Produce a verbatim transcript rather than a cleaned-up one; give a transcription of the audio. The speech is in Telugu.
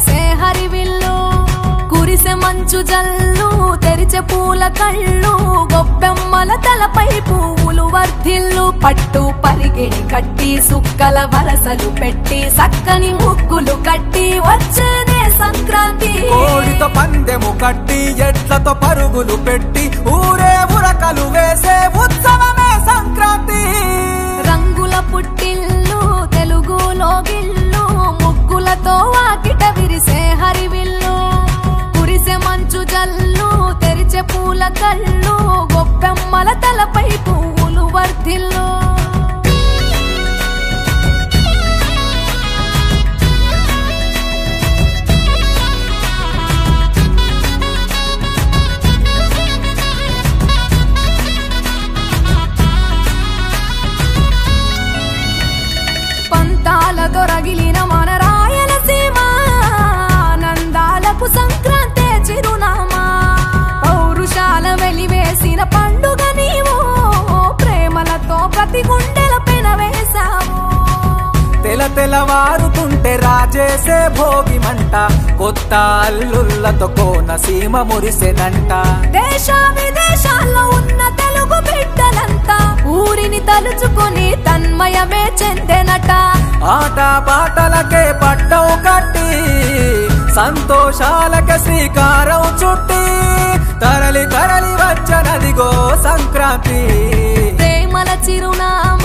విరిసే హరివిల్లు కురిసె మంచు జల్లు తెరిచే పూల కళ్ళు గొప్పెమ్మల తలపై పువ్వులు వర్ధిల్లు పట్టు పరిగిడి కట్టి సుక్కల వరసలు పెట్టి సక్కని ముగ్గులు కట్టి వచ్చేదే సంక్రాంతి కోడితో పందెము కట్టి ఎట్లతో పరుగులు పెట్టి ఊరే ఉరకలు వేసే ఉత్సవమే సంక్రాంతి రంగుల పుట్టిల్లు తెలుగులో గిల్లు ముగ్గులతో వాకిట విరిసే హరివిల్లు కురిసె మంచు జల్లు తెరిచే పూల కళ్ళు గొప్పెమ్మల తలపై పువ్వులు వర్ధిల్లు దొరగిలిన మన రాయలసీమ ఆనందాలకు సంక్రాంతే చిరునామా పౌరుషాల వెలివేసిన పండుగ నీవు ప్రేమలతో ప్రతి గుండెల పెన వేశావు తెల తెలవారుతుంటే రాజేసే భోగి మంట కొత్త అల్లుళ్ళతో కోనసీమ మురిసెనంట దేశ విదేశాల్లో ఉన్న తెలుగు బిడ్డలంతా ఊరిని తలుచుకుని తన్మయమే చెందెనట ఆట పాటలకే పట్టం కట్టి సంతోషాలకే శ్రీకారం చుట్టి తరలి తరలి వచ్చనదిగో సంక్రాంతి ప్రేమల చిరునామా